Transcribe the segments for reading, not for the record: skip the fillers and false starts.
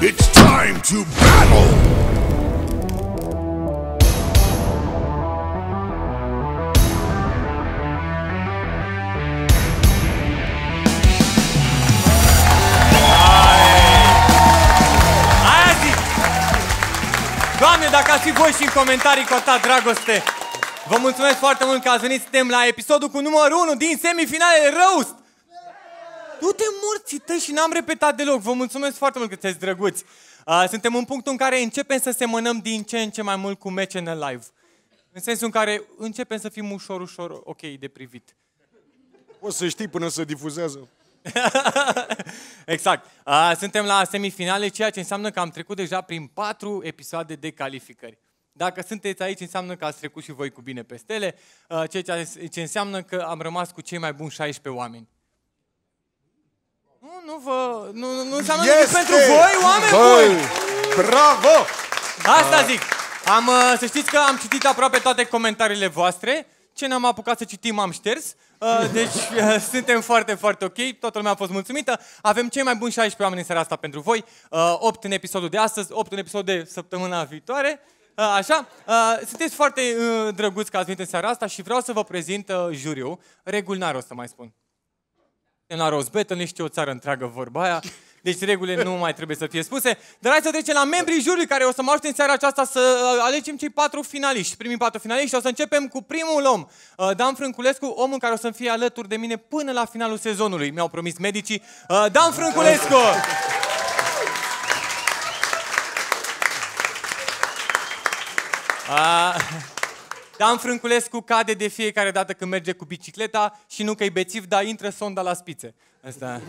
It's time to battle! Doamne, dacă ați fi voi și în comentarii cu atâta dragoste. Vă mulțumesc foarte mult că ați venit. Suntem la episodul cu numărul 1 din semifinalele Roast. Du-te morții tăi și n-am repetat deloc. Vă mulțumesc foarte mult că sunteți drăguți. Suntem în punctul în care începem să semănăm din ce în ce mai mult cu MCN Live. În sensul în care începem să fim ușor ok de privit. O să știi până se difuzează. Exact. Suntem la semifinale, ceea ce înseamnă că am trecut deja prin 4 episoade de calificări. Dacă sunteți aici, înseamnă că ați trecut și voi cu bine peste ele, ceea ce înseamnă că am rămas cu cei mai buni 16 oameni. Nu înseamnă nimic pentru voi, oameni buni! Bravo! Asta zic. Să știți că am citit aproape toate comentariile voastre. Ce n-am apucat să citim am șters. Deci suntem foarte ok. Toată lumea a fost mulțumită. Avem cei mai buni 16 oameni în seara asta pentru voi. 8 în episodul de astăzi, 8 în episodul de săptămâna viitoare. Așa. Sunteți foarte drăguți că ați venit în seara asta și vreau să vă prezint juriul. Reguli n-ar rost să mai spun. La Roast Battle, nu știu o țară întreagă vorba aia. Deci regulile nu mai trebuie să fie spuse. Dar hai să trecem la membrii juriului care o să mă ajute în seara aceasta să alegem cei 4 finaliști. Primii 4 finaliști. O să începem cu primul om, Dan Frânculescu, omul care o să fie alături de mine până la finalul sezonului. Mi-au promis medicii. Dan Frânculescu! Dan Frânculescu cade de fiecare dată când merge cu bicicleta și nu că e bețiv, dar intră sonda la spițe. Asta.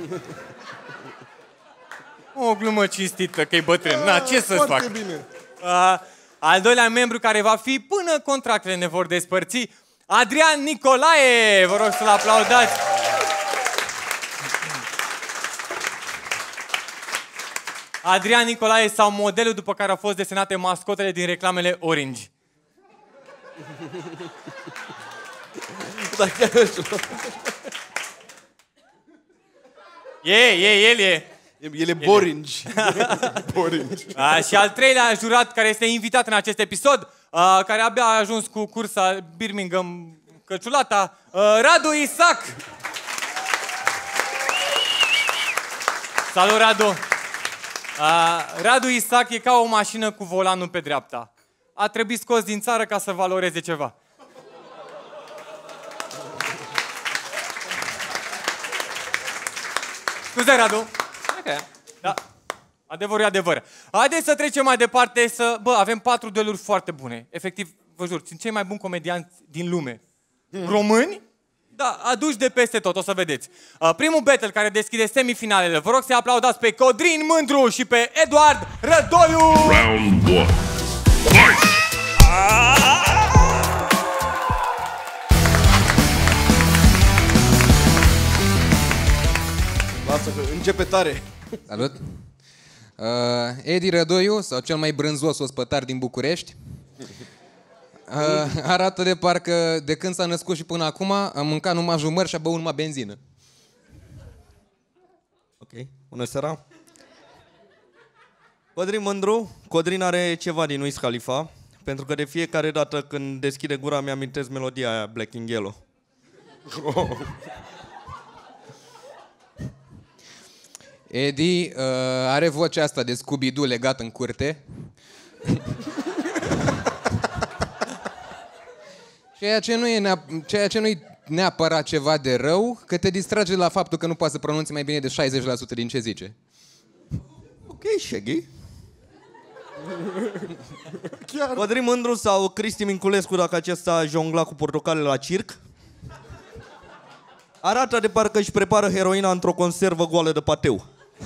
O glumă cinstită că e bătrân. Na, ce să-ți fac? Bine. Al doilea membru care va fi până contractele ne vor despărți, Adrian Nicolae. Vă rog să-l aplaudați. Adrian Nicolae sau modelul după care au fost desenate mascotele din reclamele Orange. El e. El e Boringe. Și al treilea jurat care este invitat în acest episod, care abia a ajuns cu cursa Birmingham Căciulata, Radu Isac. Salut, Radu. Radu Isac e ca o mașină cu volanul pe dreapta. A trebuit scos din țară ca să valoreze ceva. Scuze, Radu. Okay. Da. Adevărul e adevăr. Haideți să trecem mai departe avem 4 dueluri foarte bune. Efectiv, vă jur, sunt cei mai buni comedianți din lume. Români? Da, aduși de peste tot, o să vedeți. Primul battle care deschide semifinalele. Vă rog să-i aplaudați pe Codrin Mândru și pe Eduard Rădoiu! Round 1. Fight! Lasă că începe tare. Salut! Edi Rădoiu, sau cel mai brânzos ospătar din București, arată de parcă de când s-a născut și până acum a mâncat numai jumări și a băut numai benzină. Ok, bună seara! Codrin Mândru. Codrin are ceva din Wiz Khalifa, pentru că de fiecare dată când deschide gura mi-amintesc melodia aia, Black in Yellow. Edi are vocea asta de Scooby-Doo legat în curte. Ceea ce nu-i neapărat ceva de rău, că te distrage la faptul că nu poate să pronunți mai bine de 60% din ce zice. Ok, Shaggy. Codrin Mândru sau Cristi Minculescu, dacă acesta jongla cu portocale la circ. Arată de parcă își prepară heroina într-o conservă goală de pateu.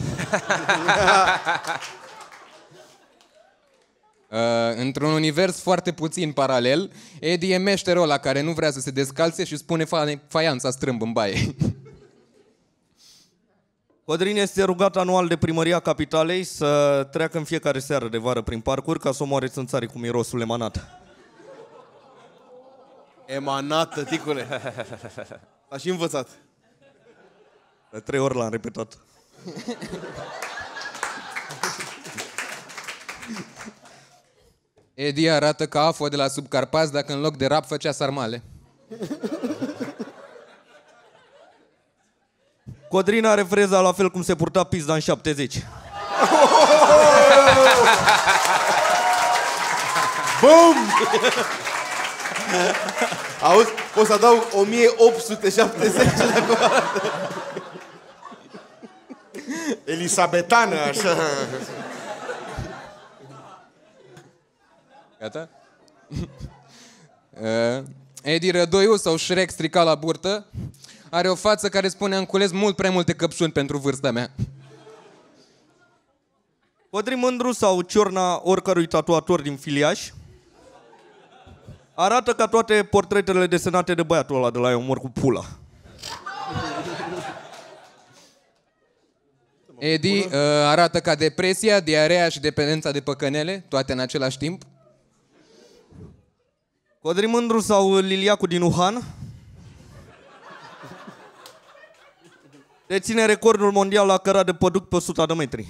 Într-un univers foarte puțin paralel, Edi e meșterul ăla care nu vrea să se descalțe și spune faianța strâmb în baie. Codrin este rugat anual de Primăria Capitalei să treacă în fiecare seară de vară prin parcuri ca să omoare țânțarii cu mirosul emanat. Emanată, ticule. A și învățat. De 3 ori l-am repetat. Edi arată ca Afo de la Subcarpați dacă în loc de rap făcea sarmale. Codrin are freza la fel cum se purta pizda în 70. Bum! Auzi, pot să adaug 1870 de Elisabetană, așa. Gata? Edi Rădoiu sau Shrek stricat la burtă are o față care spune: am cules mult prea multe căpșuni pentru vârsta mea. Codrin Mândru sau ciorna oricărui tatuator din Filiaș arată ca toate portretele desenate de băiatul ăla de la Eu mor cu pula. Edi arată ca depresia, diarea și dependența de păcănele, toate în același timp. Codrin Mândru sau Liliacu din Wuhan deține recordul mondial la căra de păduc pe 100 de metri.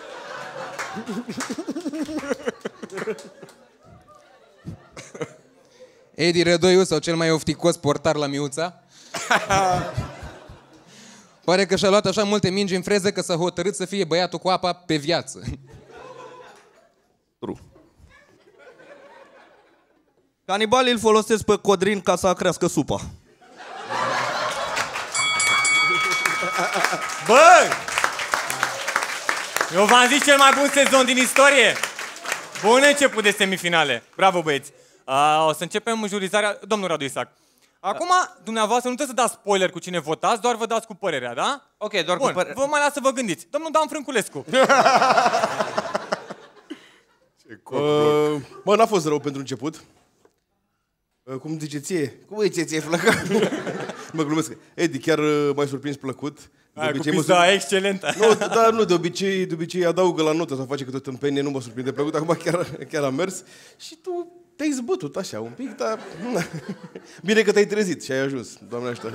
Edi Rădoiu sau cel mai ofticos portar la Miuța. Pare că și-a luat așa multe mingi în freză că s-a hotărât să fie băiatul cu apa pe viață. True. Canibalii îl folosesc pe Codrin ca să crească supa. Bă! Eu v-am zis cel mai bun sezon din istorie. Bun început de semifinale. Bravo, băieți. O să începem jurizarea. Domnul Radu Isac. Acum, dumneavoastră, nu trebuie să dați spoiler cu cine votați, doar vă dați cu părerea, da? Ok, doar Bun, cu părerea. vă mai las să vă gândiți. Domnul Dan Frânculescu. Bă, n-a fost rău pentru început. Cum zice ție? Cum e ție flăca? Mă glumesc. Edi, chiar m-ai surprins plăcut. Cu pizda excelentă. Nu, dar nu, de obicei adaugă la notă sau face câte o tâmpenie, nu mă surprinde plăcut. Acum chiar a mers. Și tu te-ai zbătut așa un pic, dar... Bine că te-ai trezit și ai ajuns, doamne ajută.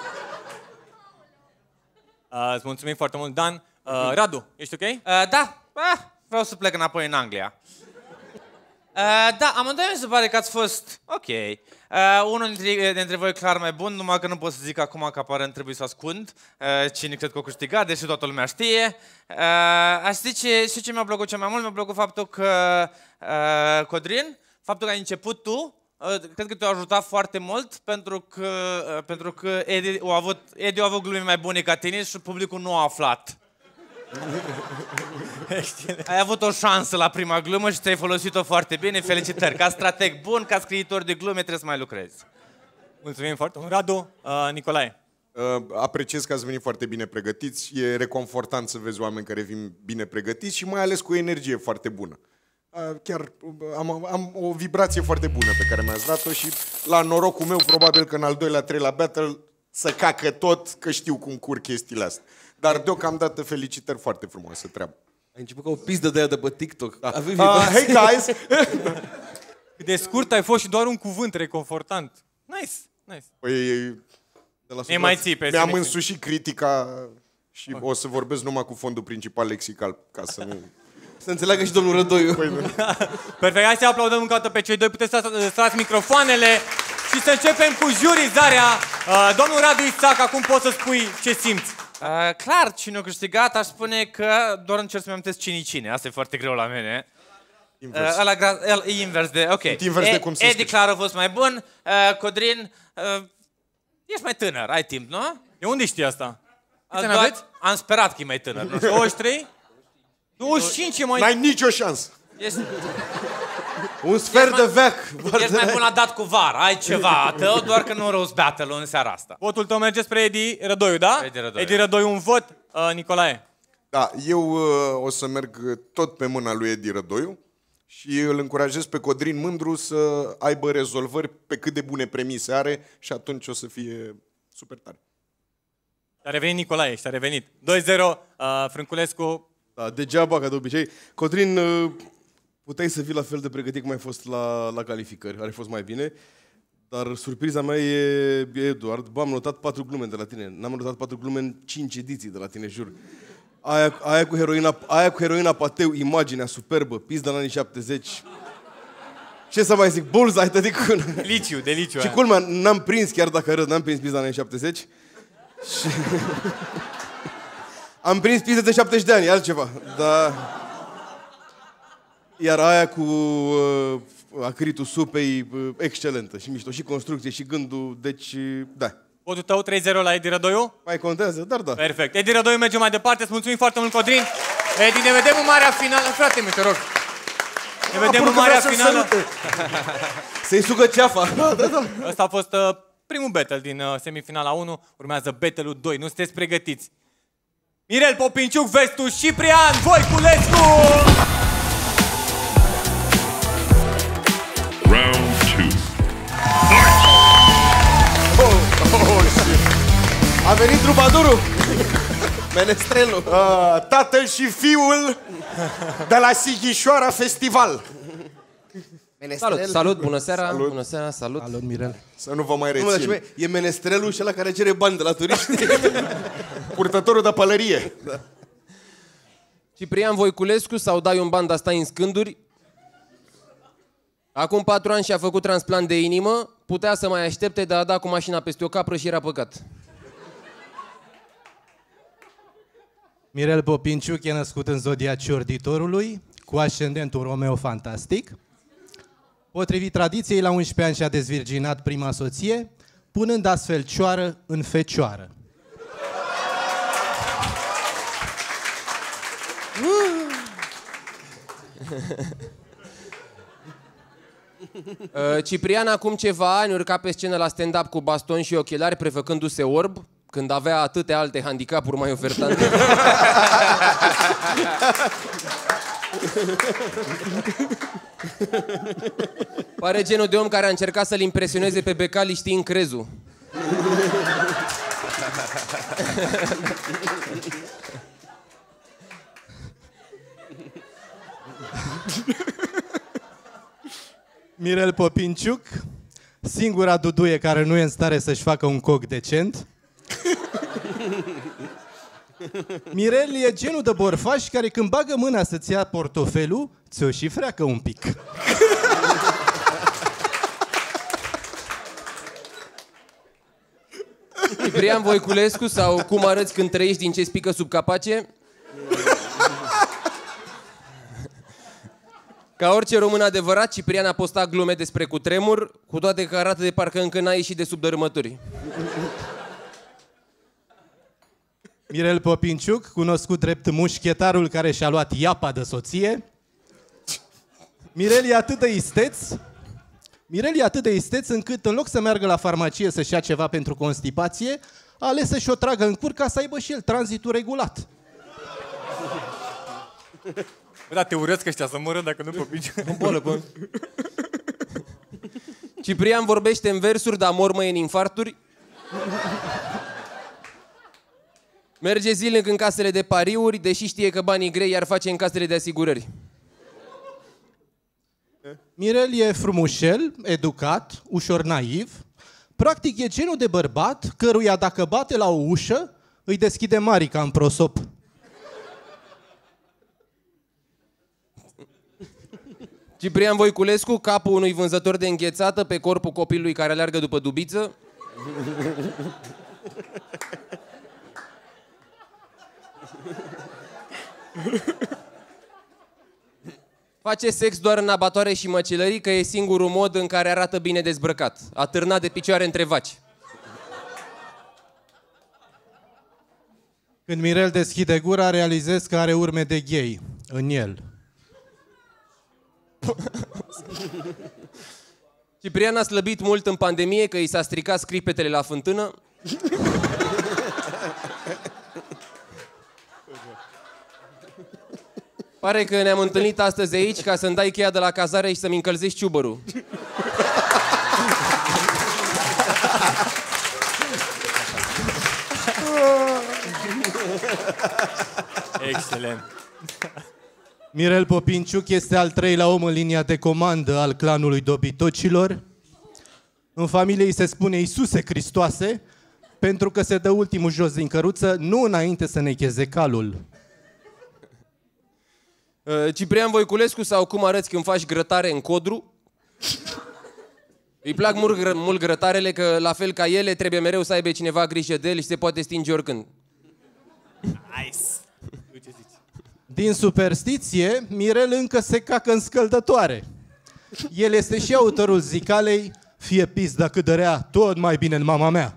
Îți mulțumim foarte mult, Dan. Radu, ești ok? Da, vreau să plec înapoi în Anglia. Da, amândoi mi se pare că ați fost ok. Unul dintre voi clar mai bun, numai că nu pot să zic acum că aparent trebuie să ascund cine cred că o câștigat, deși toată lumea știe. Aș zice, și ce mi-a plăcut cel mai mult, mi-a plăcut faptul că Codrin, faptul că ai început tu, cred că te-a ajutat foarte mult pentru că Edi a avut glume mai bune ca tine și publicul nu a aflat. Ai avut o șansă la prima glumă și ți-ai folosit-o foarte bine. Felicitări! Ca strateg bun, ca scriitor de glume trebuie să mai lucrezi. Mulțumim foarte mult. Radu, Nicolae. Apreciez că ați venit foarte bine pregătiți. E reconfortant să vezi oameni care vin bine pregătiți și mai ales cu o energie foarte bună. Chiar am o vibrație foarte bună pe care mi-ați dat-o și la norocul meu probabil că în al doilea, treilea battle să cacă tot, că știu cum cur chestiile astea. Dar deocamdată felicitări, foarte frumoasă treabă. Ai început ca o pizdă de aia de pe TikTok. Da. Hey guys! Cât de scurt ai fost și doar un cuvânt reconfortant. Nice. Păi, Ne mai ții pe mi-am selecție. însușit critica și o să vorbesc numai cu fondul principal lexical, ca să nu... Să înțeleagă și domnul Rădoiu. Perfect, hai să aplaudăm încă o dată pe cei doi. Puteți să stați microfoanele și să începem cu jurizarea. Domnul Radu Isac, acum poți să spui ce simți. Clar, cine a câștigat, aș spune că doar încerc să-mi amintesc cine. Asta e foarte greu la mine. Invers. E invers de... Ok. Invers de cum se Edi scrie. clar a fost mai bun. Codrin, ești mai tânăr, ai timp, nu? De unde știi asta? Câte ani Doar- aveți? Am sperat că e mai tânăr. Nu știu. 23? 25 e mai... N-ai nicio șansă. Ești, Un sfert de veac. ești mai bun la dat cu var, ai ceva a tău, doar că nu roast battle în seara asta. Votul tău merge spre Edi Rădoiu, da? Edi Rădoiu. Edi Rădoiu un vot. Nicolae. Da, eu o să merg tot pe mâna lui Edi Rădoiu și îl încurajez pe Codrin Mândru să aibă rezolvări pe cât de bune premise are și atunci o să fie super tare. A revenit Nicolae și a revenit. 2-0, Frânculescu. Da, degeaba, ca de obicei. Codrin, puteai să fii la fel de pregătit cum ai fost la calificări. Ar fi fost mai bine. Dar surpriza mea e Eduard. Bă, am notat 4 glume de la tine. N-am notat 4 glume în 5 ediții de la tine, jur. Aia cu heroina pateu, imaginea superbă, pizda în anii 70. Ce să mai zic, bullseye, tăticul. De liciu. Și culmea, n-am prins, chiar dacă râd, n-am prins pizda în anii 70. Și... am prins pizde de 70 de ani, e altceva. Dar... Iar aia cu acritul supei, excelentă și mișto. Și construcție, și gândul, deci, da. Votul tău 3-0 la Edi Rădoiu? Mai contează, dar da. Perfect. Edi Rădoiu merge mai departe. Îți mulțumim foarte mult, Codrin. Edi, ne vedem în marea finală. Frate, te rog. Ne vedem în marea finală. Să-i sugă ceafa. Da. Ăsta a fost primul battle din semifinala 1. Urmează battle-ul 2. Nu sunteți pregătiți? Mirel Popinciuc, Vestu, Ciprian Voiculescu! Round 2. A venit trubadurul. Menestrelul. Tatăl și fiul de la Sighișoara Festival. Salut, bună seara. Bună seara, salut. Salut, Mirel. Să nu vă mai rețin. E menestrelul și ăla care cere bani de la turiști. Purtătorul de pălărie. Da. Ciprian Voiculescu sau dai un ban, dar stai în scânduri. Acum 4 ani și-a făcut transplant de inimă. Putea să mai aștepte, dar a dat cu mașina peste o capră și era păcat. Mirel Popinciuc e născut în zodia Ciorditorului, cu ascendentul Romeo Fantastic. Potrivit tradiției, la 11 ani și-a dezvirginat prima soție, punând astfel cioară în fecioară. Ciprian acum ceva ani urca pe scenă la stand-up cu baston și ochelari, prefăcându-se orb, când avea atâtea alte handicapuri mai ofertante. Pare genul de om care a încercat să-l impresioneze pe Becali știind crezul. Mirel Popinciuc, singura duduie care nu e în stare să-și facă un coc decent. Mirel e genul de borfaș care când bagă mâna să-ți ia portofelul, ți-o și freacă un pic. Ciprian Voiculescu sau cum arăți când trăiești din ce spică sub capace? Ca orice român adevărat, Ciprian a postat glume despre cutremur, cu toate că arată de parcă încă n-a ieșit de sub dărâmături. Mirel Popinciuc, cunoscut drept mușchetarul care și-a luat iapa de soție. Mirel e atât de isteț încât în loc să meargă la farmacie să-și ia ceva pentru constipație, a ales să-și o tragă în cur ca să aibă și el tranzitul regulat. Bă, da, te urăsc ăștia să moră dacă nu Popinciuc. Ciprian vorbește în versuri, dar mormăie în infarturi. Merge zilnic în casele de pariuri, deși știe că banii grei i-ar face în casele de asigurări. Mirel e frumușel, educat, ușor naiv. Practic e genul de bărbat căruia dacă bate la o ușă, îi deschide marica în prosop. Ciprian Voiculescu, capul unui vânzător de înghețată pe corpul copilului care aleargă după dubiță. Face sex doar în abatoare și măcelării, că e singurul mod în care arată bine dezbrăcat. Atârnat de picioare între vaci. Când Mirel deschide gura, realizez că are urme de gay în el. Ciprian a slăbit mult în pandemie, că i s-a stricat scripetele la fântână. Pare că ne-am întâlnit astăzi aici ca să-mi dai cheia de la cazare și să-mi încălzești ciubărul. Excelent. Mirel Popinciuc este al 3-lea om în linia de comandă al clanului dobitocilor. În familie îi se spune Iisuse Hristoase, pentru că se dă ultimul jos din căruță, nu înainte să necheze calul. Ciprian Voiculescu sau cum arăți când faci grătare în codru? Îi plac mult grătarele, că la fel ca ele trebuie mereu să aibă cineva grijă de el și se poate stinge oricând. Nice. Din superstiție, Mirel încă se cacă în scăldătoare. El este și autorul zicalei fie pizda cât de rea, tot mai bine în mama mea.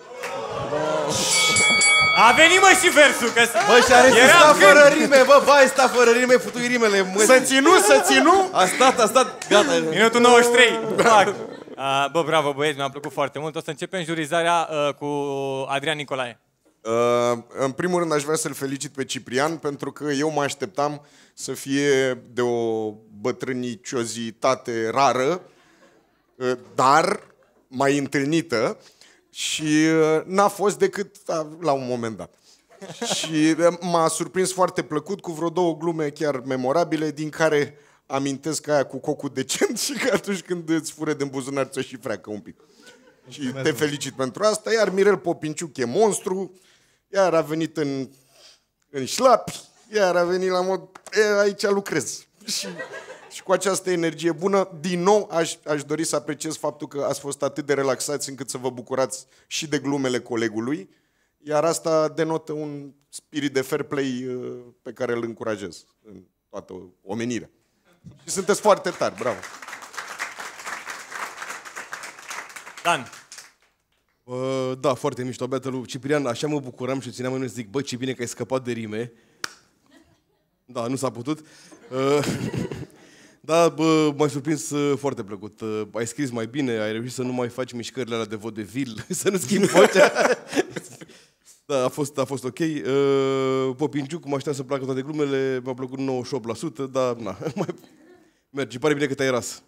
A venit, mă, și versul, că Bă, și are sta fără rime, bă, vai, sta fără rime, futui rimele. Mă. Să ținu? A stat, gata. Minutul 93. Fac. Bă, bravo, băieți, mi-a plăcut foarte mult. O să începem jurizarea cu Adrian Nicolae. În primul rând aș vrea să-l felicit pe Ciprian, pentru că eu mă așteptam să fie de o bătrâniciositate rară, dar mai întâlnită, și n-a fost decât la un moment dat. Și m-a surprins foarte plăcut cu vreo 2 glume chiar memorabile, din care amintesc aia cu cocul decent și că atunci când îți fură din buzunar ți-o și freacă un pic. Și te felicit pentru asta. Iar Mirel Popinciuc e monstru, iar a venit în șlapi, iar a venit la mod, aici lucrez. Și cu această energie bună, din nou aș dori să apreciez faptul că ați fost atât de relaxați încât să vă bucurați și de glumele colegului, iar asta denotă un spirit de fair play pe care îl încurajez în toată omenirea. Și sunteți foarte tari, bravo! Dan. Da, foarte mișto, beată lui Ciprian, așa mă bucuram și țineam în zic, bă, ce bine că ai scăpat de rime. Da, nu s-a putut. Da, bă, m-ai surprins foarte plăcut. Ai scris mai bine, ai reușit să nu mai faci mișcările alea de vodevil, să nu schimbi vocea. Da, a fost ok. Popinciuc, mă aștept să placă toate glumele, mi-a plăcut 98%, dar na, mai merge. Pare bine că te-ai ras.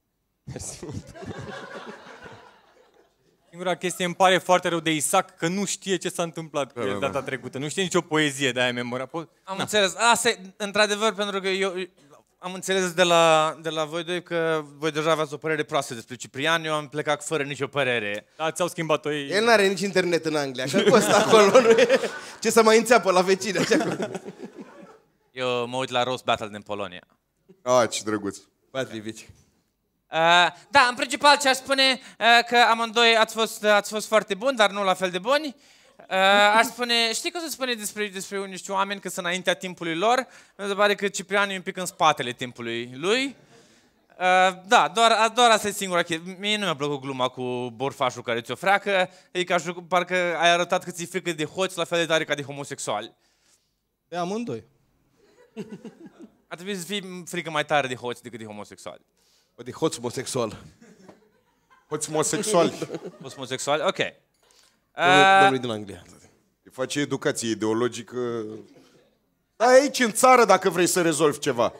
Singura chestie îmi pare foarte rău de Isaac, că nu știe ce s-a întâmplat cu el data trecută. Nu știe nicio poezie de aia memorabilă. Am înțeles. Asta e, într-adevăr, pentru că eu am înțeles de la voi doi că voi deja aveați o părere proastă despre Ciprian, eu am plecat fără nicio părere. Da, ți-au schimbat-o ei. El n-are nici internet în Anglia, așa că ăsta acolo nu e. Ce să mai înțeapă la vecini, așa că... Eu mă uit la Roast Battle din Polonia. Ce drăguț. Patrivici. Da, în principal ce aș spune că amândoi ați fost foarte buni, dar nu la fel de buni. Aș spune, știi că o să spune despre niște oameni că sunt înaintea timpului lor? Mi se pare că Ciprian e un pic în spatele timpului lui. Da, doar asta e singura chestie. Mie nu mi-a plăcut gluma cu borfașul care ți-o freacă. E ca și parcă ai arătat că ți-e frică de hoți la fel de tare ca de homosexuali. De amândoi. Ar trebui să fii frică mai tare de hoți decât de homosexuali. De hoț homosexual. Hoți homosexuali. Hoți homosexuali? Ok. Domnul din Anglia. Îi face educație ideologică. Da, aici în țară dacă vrei să rezolvi ceva.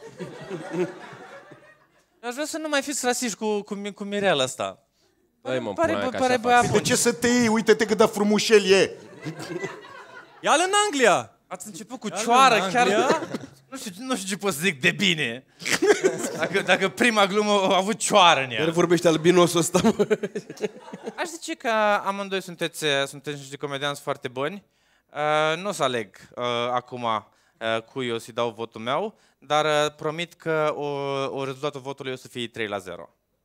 Aș vrea să nu mai fiți rasiști cu Mirel ăsta. Pare De ce să te iei? Uite-te cât de frumușel e. Ia-l în Anglia! Ați început cu cioară, chiar... Nu știu ce pot să zic de bine. Dacă prima glumă a avut cioară în ea. Care vorbește albinosul ăsta, mă? Aș zice că amândoi sunteți niște comedianți foarte buni. Nu o să aleg acum cui eu să-i dau votul meu, dar promit că rezultatul votului o să fie 3-0.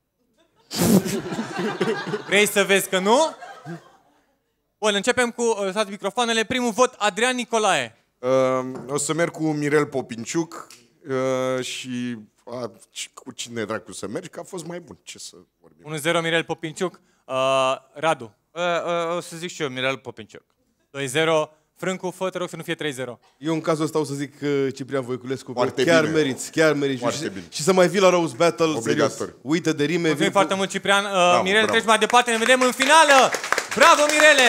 Vrei să vezi că nu? Bun, începem cu toate microfoanele. Primul vot, Adrian Nicolae. O să merg cu Mirel Popinciuc și cu cine dracu să mergi, că a fost mai bun. Ce să vorbim? 1-0 Mirel Popinciuc. Radu. O să zic și eu Mirel Popinciuc. 2-0 Frâncu, fă, te rog să nu fie 3-0. Eu în cazul ăsta o să zic Ciprian Voiculescu, Foarte chiar bine. meriți, chiar meriți. Foarte bine. Și să mai vii la Roast Battle, Obligatoriu. serios. Uită de rime. Mulțumim foarte mult, Ciprian. Mirel, bravo. treci mai departe, ne vedem în finală! Bravo, Mirele!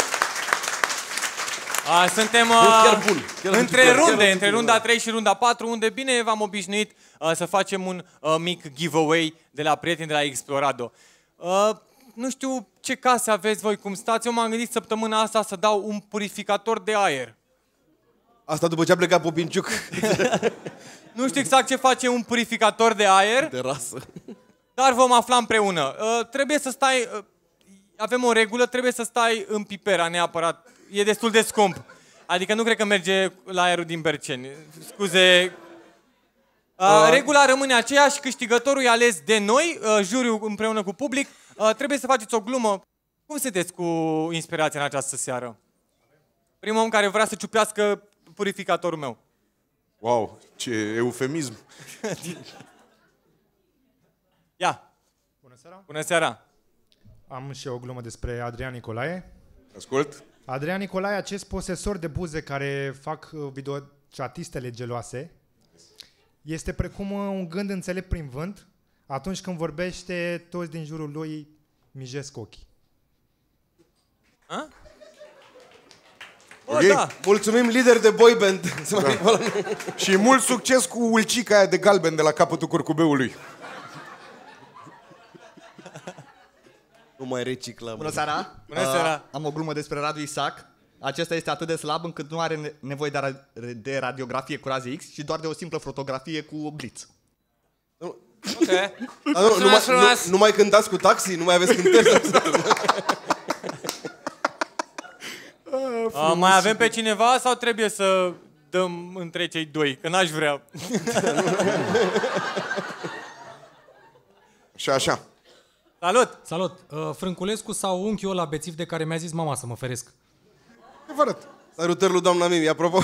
Suntem chiar bun. Chiar între chiar runde, chiar între runda 3 și runda 4, unde bine v-am obișnuit să facem un mic giveaway de la prieteni de la Explorado. Nu știu ce case aveți voi, cum stați. Eu m-am gândit săptămâna asta să dau un purificator de aer. Asta după ce a plecat Popinciuc. Nu știu exact ce face un purificator de aer, De rasă. dar vom afla împreună. Trebuie să stai... avem o regulă, trebuie să stai în Pipera neapărat. E destul de scump. Adică nu cred că merge la aerul din Berceni. Scuze... Regula rămâne aceeași, câștigătorul e ales de noi, juriul împreună cu public. Trebuie să faceți o glumă. Cum sunteți cu inspirația în această seară? Primul om care vrea să ciupească purificatorul meu. Wow, ce eufemism. Ia. Bună seara. Bună seara. Am și eu o glumă despre Adrian Nicolae. Ascult. Adrian Nicolae, acest posesor de buze care fac videochatistele geloase, este precum un gând înțelept prin vânt. Atunci când vorbește, toți din jurul lui mijesc ochii. A? Okay. Da. Mulțumim, lider de boy band. Da. Și mult succes cu ulcica aia de galben de la capătul curcubeului. Nu mai reciclăm. Bună seara! Bună seara! Am o glumă despre Radu Isac. Acesta este atât de slab încât nu are nevoie de radiografie cu raze X, ci doar de o simplă fotografie cu blitz. Ok. Nu mai cântați cu taxi? Nu mai aveți cântări? Mai avem pe cineva sau trebuie să dăm între cei doi? Că n-aș vrea. Și așa. Salut! Salut! Frânculescu sau unchiul ăla bețiv de care mi-a zis mama să mă feresc? Adevărat. Salutări lui doamna Mimi, apropo.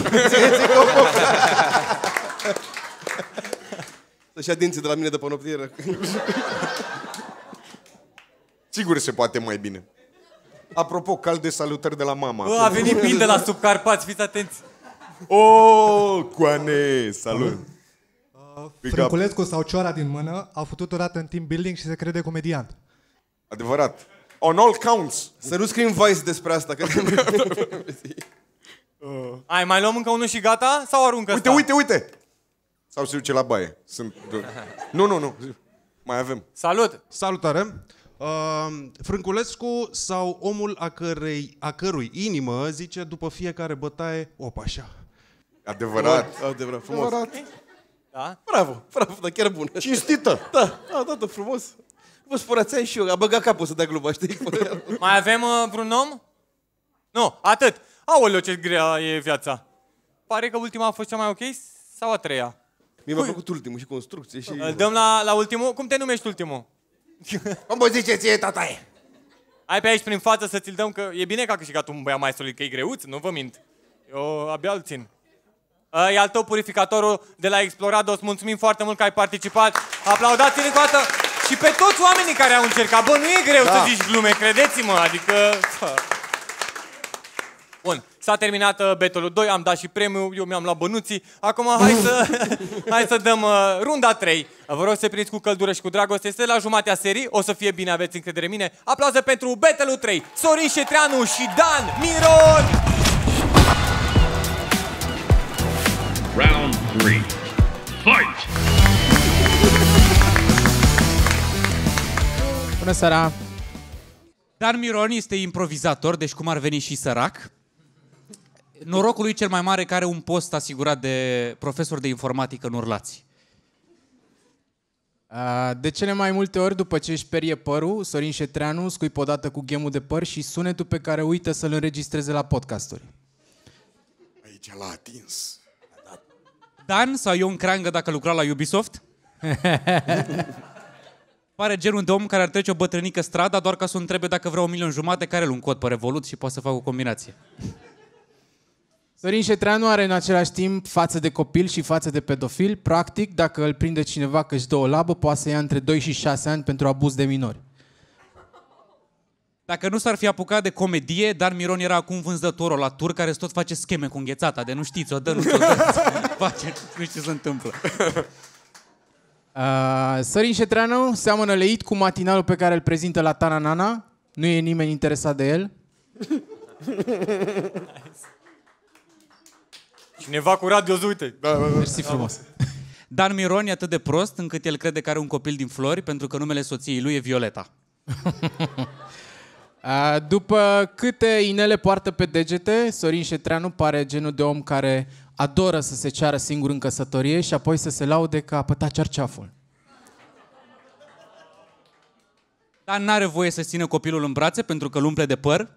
Să-și ia dinții de la mine de pe noptieră. Sigur se poate mai bine. Apropo, calde salutări de la mama. Bă, a venit Bin de la Subcarpați, fiți atenți! Oh, Coane, salut! Frânculescu sau Cioara din mână au făcut odată în team building și se crede comediant. Adevărat. On all counts. Să nu scriem Vice despre asta. Că... Hai, mai luăm încă unul și gata? Sau aruncă Uite, ăsta? uite! Sau se duce la baie. Nu. Mai avem. Salut! Salutare! Frânculescu sau omul a cărui inimă zice după fiecare bătaie, opa așa. Adevărat. Adevărat, frumos. Adevărat. Da? Bravo, dar chiar bună. Cinstită. Da, frumos. Vă spărațeai și eu, a băgat capul să dea gluma, știi? Mai avem vreun om? Nu, atât. Aoleu, ce grea e viața. Pare că ultima a fost cea mai ok sau a treia? Mie mi-a plăcut ultimul și construcție și... Îl dăm la ultimul? Cum te numești ultimul? Cum vă zice ție, tataie? Hai pe aici prin față să ți-l dăm, că e bine că a câștigat un băiat mai solid, că e greuț, nu vă mint. Eu abia îl țin. E al tău purificatorul de la Explorados. Mulțumim foarte mult că ai participat. Aplaudați-l încă o dată. Și pe toți oamenii care au încercat. Bă, nu e greu să zici glume, credeți-mă, adică... Bun, s-a terminat Battle-ul 2, am dat și premiul, eu mi-am luat bănuții. Acum hai să dăm runda 3. Vă rog să priniți cu căldură și cu dragoste. Este la jumatea serii, o să fie bine, aveți încredere în mine. Aplauze pentru Battle-ul 3. Sorin Șetreanu și Dan Miron! Round 3. Fight! Bună seara! Dan Miron este improvizator, deci cum ar veni și sărac. Norocul lui cel mai mare că are un post asigurat de profesor de informatică în Urlați. De cele mai multe ori, după ce își perie părul, Sorin Șetreanu scuipă odată cu ghemul de păr și sunetul pe care uită să-l înregistreze la podcasturi. Aici l-a atins. Dan sau Ion Creangă dacă lucra la Ubisoft? Pare genul de om care ar trece o bătrânică strada doar ca să o întrebe dacă vrea 1,5 milion care îl un cod pe Revolut și poate să facă o combinație. Sorin Șetreanu are în același timp față de copil și față de pedofil. Practic, dacă îl prinde cineva că își dă o labă, poate să ia între 2 și 6 ani pentru abuz de minori. Dacă nu s-ar fi apucat de comedie, Dan Miron era acum vânzătorul la tur care tot face scheme cu înghețata, de nu știți, o dă, nu știu, o dă, face, nu știu ce se întâmplă. Sorin Șetreanu seamănă leit cu matinalul pe care îl prezintă la Tana Nana. Nu e nimeni interesat de el. Cineva cu radio, uite. Mersi frumos. Dan Miron e atât de prost încât el crede că are un copil din flori pentru că numele soției lui e Violeta. După câte inele poartă pe degete, Sorin Șetreanu pare genul de om care adoră să se ceară singur în căsătorie și apoi să se laude că a pătat cerceaful. Dan n-are voie să țină copilul în brațe pentru că îl umple de păr.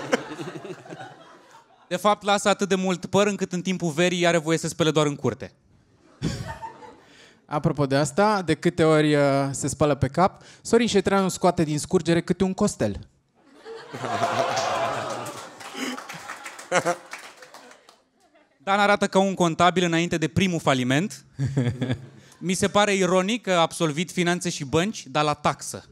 De fapt, lasă atât de mult păr încât în timpul verii are voie să spele doar în curte. Apropo de asta, de câte ori se spală pe cap, Sorin Șetreanu scoate din scurgere câte un costel. Dan arată ca un contabil înainte de primul faliment. Mi se pare ironic că a absolvit finanțe și bănci, dar la taxă.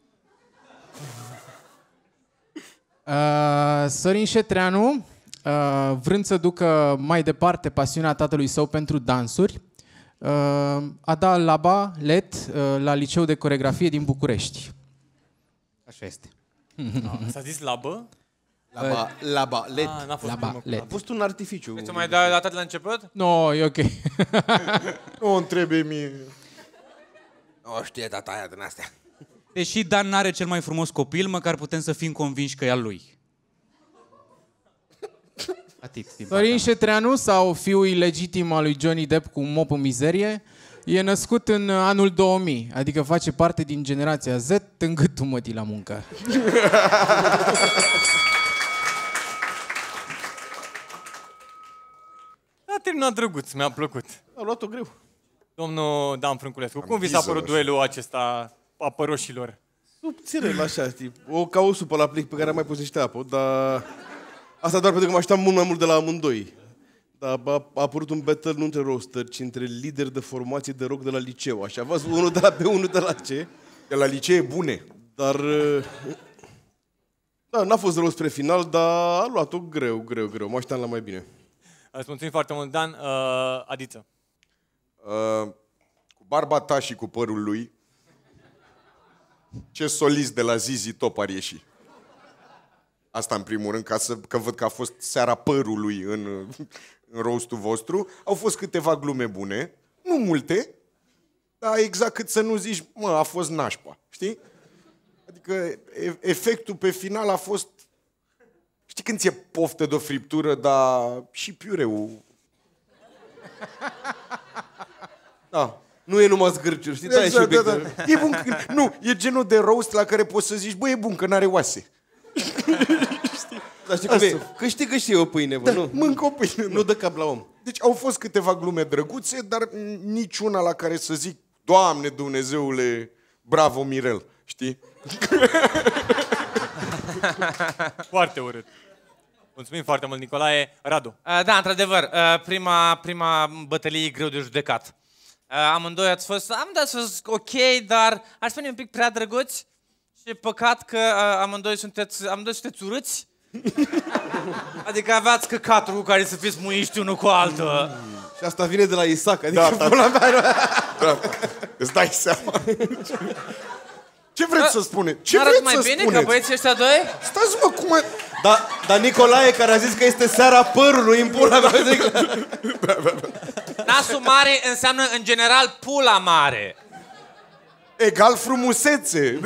Sorin Șetreanu, vrând să ducă mai departe pasiunea tatălui său pentru dansuri, a dat laba, let, la Liceul de Coreografie din București. Așa este. S-a zis labă? Laba, let. N-a fost Laba, let. A fost un artificiu. Vrei să mai dai data de la început? No, e ok. Nu o întrebe mie. O știe tata aia din astea. Deși Dan n-are cel mai frumos copil, măcar putem să fim convinși că e al lui. Sorin Șetreanu, sau fiul ilegitim al lui Johnny Depp cu un mop în mizerie, e născut în anul 2000, adică face parte din generația Z, tângât tu mătii la muncă. A terminat drăguț, mi-a plăcut. A luat-o greu. Domnul Dan Frânculescu, cum vi s-a părut duelul acesta a păroșilor? Subțire, așa, tip. Ca o supă la plic pe care mai pus niște apă, dar... Asta doar pentru că mă așteptam mult mai mult de la amândoi. Dar a apărut un battle nu între roster, ci între lideri de formație de rock de la liceu. Așa, v-ați unul de la B, unul de la C. De la licee bune. Dar... Da, n-a fost rău spre final, dar a luat-o greu. Mă așteptam la mai bine. Îți mulțumim foarte mult, Dan. Adiță. Cu barba ta și cu părul lui, ce solist de la Zizi Top ar ieși? Asta în primul rând, că văd că a fost seara părului în roastul vostru. Au fost câteva glume bune, nu multe, dar exact cât să nu zici, a fost nașpa, știi? Adică efectul pe final a fost, știi când ți-e poftă de o friptură, dar și piureul. Da. Nu e numai zgârciuri, știi? Exact, da. E bun, nu, e genul de roast la care poți să zici, bă, e bun, că n-are oase. Dar știi cum e? Câștigă și eu o pâine, bă, nu? Mâncă o pâine. Nu dă cap la om. Deci au fost câteva glume drăguțe, dar niciuna la care să zic, Doamne Dumnezeule, bravo Mirel, știi? Foarte urât. Mulțumim foarte mult, Nicolae. Radu. Da, într-adevăr, prima bătălie e greu de judecat. Amândoi ați fost ok, dar aș spune un pic prea drăguți și păcat că amândoi sunteți urâți. Adică aveați căcaturi cu care să fiți muiști unul cu altul. Și asta vine de la Isaac, adică pula mea. Îți dai seama. Ce vreți să spuneți? Ce vreți mai bine ca băieții ăștia doi? Stați mă, cum e... Dar Nicolae, care a zis că este seara părului în pula mea. Nasul mare înseamnă în general pula mare. Egal frumusețe.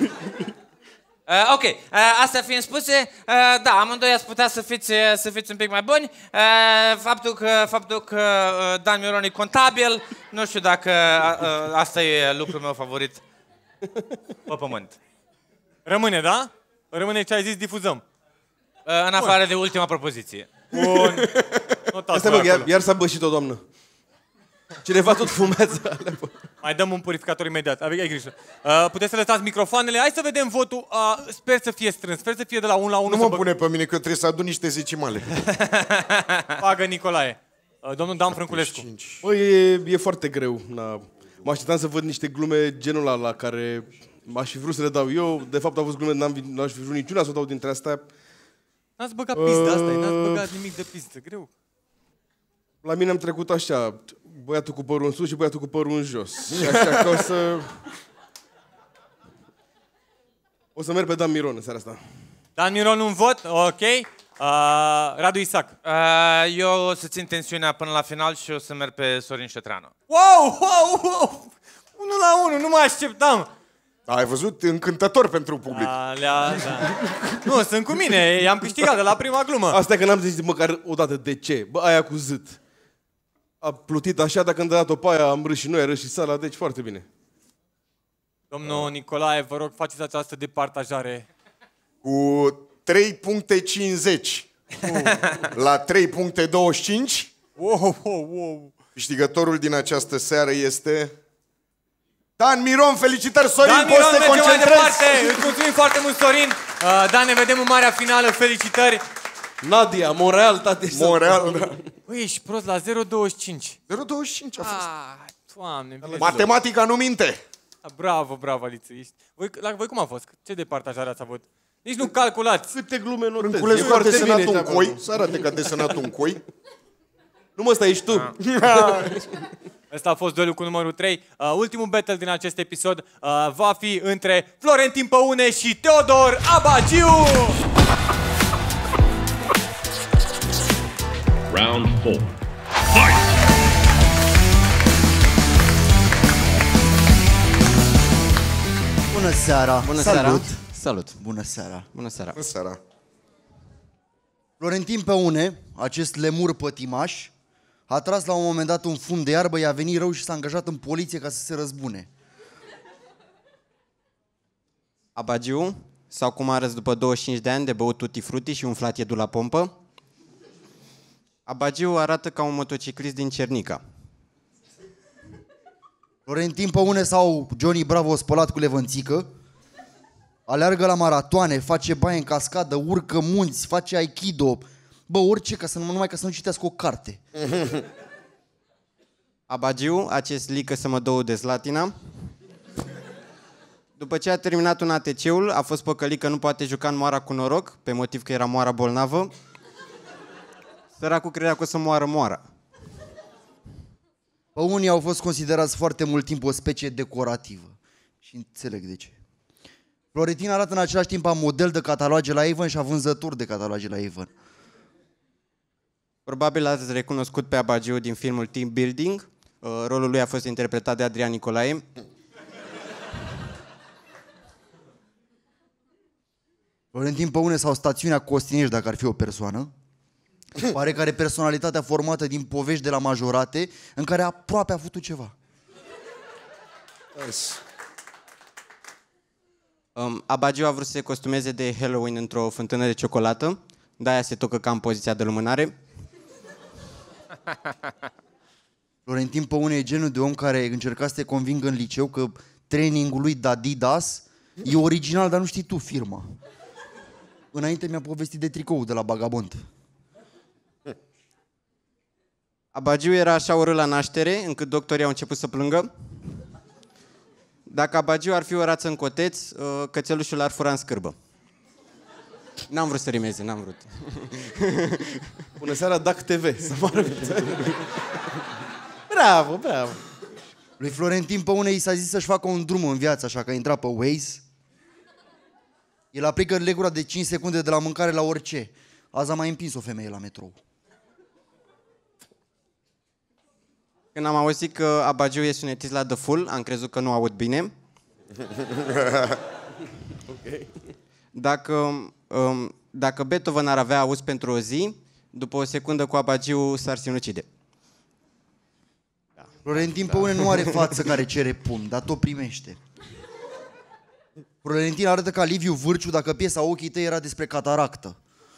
Ok, astea fiind spuse, da, amândoi ați putea să fiți un pic mai buni. Faptul că Dan Miron e contabil, nu știu dacă asta e lucrul meu favorit pe pământ. Rămâne, da? Rămâne ce ai zis, difuzăm. În afară de ultima propoziție. Bun. Asta bă, iar s-a bășit o doamnă. Cineva tot fumează. Mai dăm un purificator imediat. Ai grijă. Puteți să lăsați microfoanele. Hai să vedem votul. Sper să fie strâns. Sper să fie de la 1 la 1. Nu mă pune pe mine că eu trebuie să adun niște zecimale. Pagă Nicolae. Domnul Dan Frânculescu. Bă, e foarte greu. Mă așteptam să văd niște glume genul ăla la care m-aș fi vrut să le dau eu. De fapt au fost glume, n-aș fi vrut niciuna să o dau dintre astea. N-ați băgat pistă asta, n-ați băgat nimic de pistă. Greu. La mine am trecut așa, băiatul cu părul în sus și băiatul cu părul în jos. Și așa că o să merg pe Dan Miron în seara asta. Dan Miron un vot, ok. Radu Isac. Eu o să țin tensiunea până la final și o să merg pe Sorin Șetreanu. Wow! 1 la 1, nu mă așteptam. Ai văzut? Încântător pentru public. Da. Nu, sunt cu mine, i-am câștigat de la prima glumă. Asta e că n-am zis măcar o dată de ce. Bă, aia cu zât. A plutit așa, dacă îmi dă dat-o pe aia, am râs și noi, a râs și sala, deci foarte bine. Domnul Nicolae, vă rog, faceți această departajare. Cu 3.50 la 3.25. Wow. Câștigătorul din această seară este... Dan Miron, felicitări, Sorin, Dan poți Miron, să te mergem mai concentrezi. departe. Îți mulțumim foarte mult, Sorin. Dan, ne vedem în marea finală. Felicitări. Nadia, Montreal, tate. Montreal, da. Băi, ești prost la 0,25. 0,25 a fost. Doamne, bine. Matematica nu minte. Bravo, bravo, Aliță. La voi cum a fost? Ce departajare ați avut? Nici nu calculați. Câte glume notezi. Rânculescu a desenat un treaba, coi. nu? Să arate că a desenat un coi. Nu mă, ăsta ești tu. Ăsta a fost duelul cu numărul 3. Ultimul battle din acest episod va fi între Florentin Păune și Teodor Abagiu. Round 4. Bună seara! Bună Salut. seara! Salut! Bună seara! Bună seara! Bună seara! Florentin Păune, acest lemur pătimaș, a tras la un moment dat un fum de iarbă, i-a venit rău și s-a angajat în poliție ca să se răzbune. Abagiu, sau cum arăți după 25 de ani de băut tutti frutti și umflat iedul la pompă? Abagiu arată ca un motociclist din Cernica. Florentin Păune sau Johnny Bravo spălat cu levănțică, aleargă la maratoane, face baie în cascadă, urcă munți, face aikido, bă, orice, ca să numai ca să nu citească o carte. Abagiu, acest lică să mă două de Zlatina. După ce a terminat un ATC-ul, a fost păcălit că nu poate juca în moara cu noroc, pe motiv că era moara bolnavă. Săracul credea că o să moară moara. Unii au fost considerați foarte mult timp o specie decorativă. Și înțeleg de ce. Florentin arată în același timp a model de cataloage la Avon și a vânzător de cataloage la Avon. Probabil ați recunoscut pe Abagiu din filmul Team Building. Rolul lui a fost interpretat de Adrian Nicolae. Florentin Păune sau Stațiunea Costinești, dacă ar fi o persoană. Pare că are personalitatea formată din povești de la majorate, în care aproape a făcut ceva. Abagiu a vrut să se costumeze de Halloween într-o fântână de ciocolată. De-aia se tocă ca în poziția de lumânare. Florentin Păune e genul de om care încerca să te convingă în liceu că trainingul lui de Adidas e original, dar nu știi tu firma. Înainte mi-a povestit de tricou de la Bagabond. Abagiu era așa urât la naștere, încât doctorii au început să plângă. Dacă Abagiu ar fi o rață în coteț, cățelușul ar fura în scârbă. N-am vrut să rimeze, n-am vrut. Bună seara, DAC TV. Să mă arăt. Bravo, bravo. Lui Florentin Păune i s-a zis să-și facă un drum în viață, așa că a intrat pe Waze. El aplică legura de 5 secunde de la mâncare la orice. Azi a mai împins o femeie la metrou. Când am auzit că Abagiu e sunetist la The Full, am crezut că nu aud bine. Okay. Dacă Beethoven ar avea auz pentru o zi, după o secundă cu Abagiu s-ar sinucide. Florentin Păune nu are față care cere pumn, dar tot primește. Florentin arată ca Liviu Vârciu dacă piesa Ochii tăi era despre cataractă.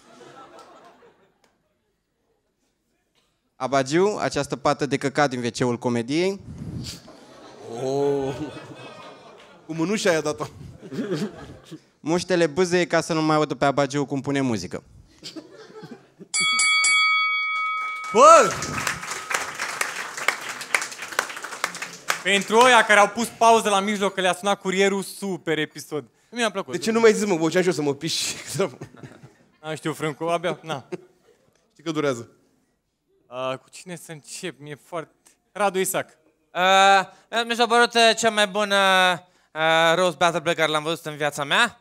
Abagiu, această pată de căcat din WC-ul comediei. Oh. Cu mânușa aia dat-o. Muștele bâzăie ca să nu mai audă pe Abagiu cum pune muzică. Bă! Pentru ăia care au pus pauză la mijloc, că le-a sunat curierul, super episod. Mi-a plăcut. De ce nu mai zis, mă, Bocean, și eu să mă piși? Nu știu, Frâncu, abia, na. Știi că durează. Cu cine să încep? Mi-e foarte... Radu Isac. Mi s-a părut cea mai bună roast battle pe care l-am văzut în viața mea.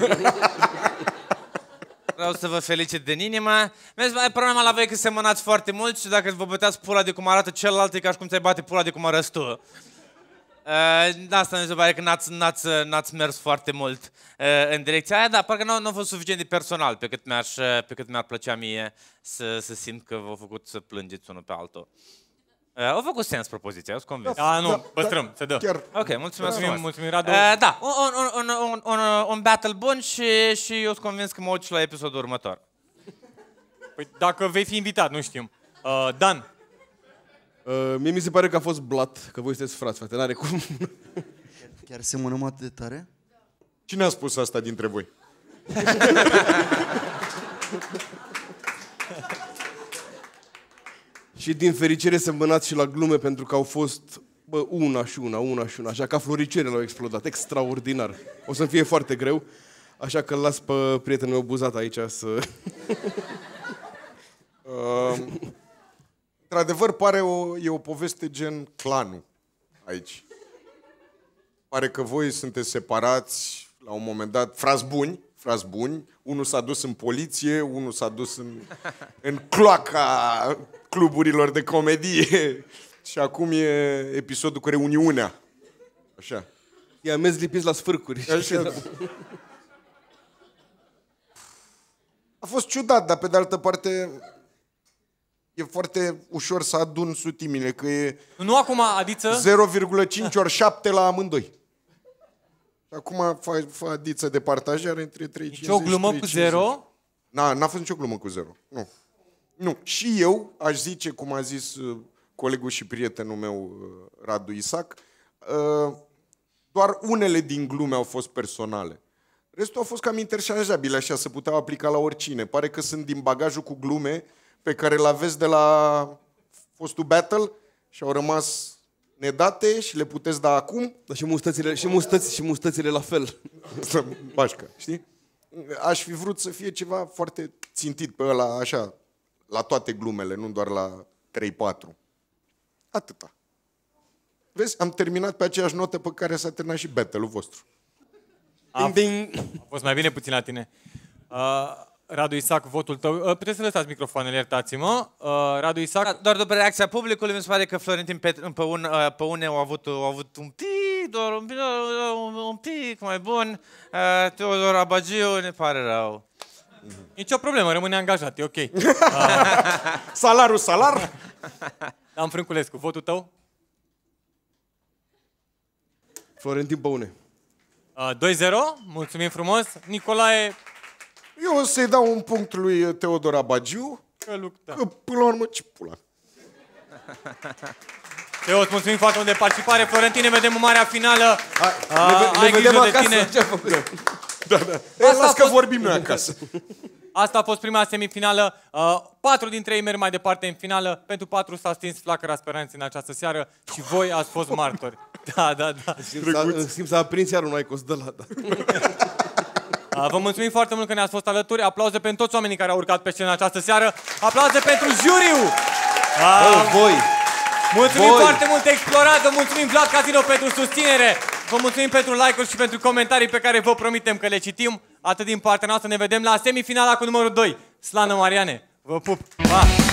Vreau să vă felicit din inimă. Problema la voi e că semănați foarte mult și dacă vă băteați pula de cum arată celălalt, e ca și cum ți-ai bate pula de cum arăți tu. Asta mi se pare că n-ați mers foarte mult în direcția aia, dar parcă nu a fost suficient de personal pe cât mi-ar plăcea mie să simt că v-au făcut să plângeți unul pe altul. Au făcut sens propoziția, eu sunt convins. Nu, păstrăm, se dă. Chiar. Ok, mulțumesc frumos. Mulțumim, Radu. Da, un battle bun și eu sunt convins că mă uit și la episodul următor. Păi dacă vei fi invitat, nu știm. Dan. Mie mi se pare că a fost blat, că voi sunteți frați, frate, n-are cum. Chiar semănăm atât de tare? Cine a spus asta dintre voi? Și din fericire semănați și la glume pentru că au fost una și una, așa ca floricelele au explodat, extraordinar. O să-mi fie foarte greu, așa că îl las pe prietenul meu Buzat aici să... Într-adevăr, e o poveste gen Clanul aici. Pare că voi sunteți separați la un moment dat, frați buni, unul s-a dus în poliție, unul s-a dus în cloaca cluburilor de comedie și acum e episodul cu reuniunea. Așa. E amenzi lipiți la sfârcuri. Așa. A fost ciudat, dar pe de altă parte e foarte ușor să adun sutimile, că e... Nu acum, Adiță? 0,5 ori 7 la amândoi. Acum fă adiță de partajare între 3,50 și 3,50. O glumă cu 0? N-a fost nicio glumă cu 0. Nu. Și eu aș zice, cum a zis colegul și prietenul meu, Radu Isac, doar unele din glume au fost personale. Restul au fost cam interșanjabile, așa, se puteau aplica la oricine. Pare că sunt din bagajul cu glume pe care le aveți de la fostul battle și au rămas nedate și le puteți da acum. Dar și mustățile la fel. Bașcă, știi? Aș fi vrut să fie ceva foarte țintit pe ăla, așa, la toate glumele, nu doar la 3-4. Atâta. Vezi, am terminat pe aceeași notă pe care s-a terminat și battle-ul vostru. A fost mai bine puțin la tine. Radu Isac, votul tău. Puteți să lăsați microfoanele, iertați-mă. Radu Isac. Doar după reacția publicului, mi se pare că Florentin Păune au avut un pic mai bun. Teodor Abagiu, ne pare rău. Nici o problemă, rămâne angajat, e ok. Salar. Dan Frânculescu, votul tău? Florentin Păune. 2-0, mulțumim frumos. Nicolae... Eu o să-i dau un punct lui Teodor Abagiu, că până la urmă ce pula. Teo, îți mulțumim foarte mult de participare. Florentin, ne vedem în marea finală. Ne vedem acasă, ce-a făcut? Da. Las că vorbim noi acasă. Asta a fost prima semifinală. 4 dintre ei merg mai departe în finală. Pentru 4 s-a stins flacăra speranței în această seară și voi ați fost martori. Da. În schimb s-a aprins iar un Aicos de la. Vă mulțumim foarte mult că ne-ați fost alături. Aplauze pentru toți oamenii care au urcat pe scenă în această seară. Aplauze pentru juriu! Voi! Mulțumim foarte mult, Explorat! Vă mulțumim, Vlad Casino, pentru susținere! Vă mulțumim pentru like-uri și pentru comentarii pe care vă promitem că le citim. Atât din partea noastră, ne vedem la semifinala cu numărul 2. Slană Mariane! Vă pup! Pa!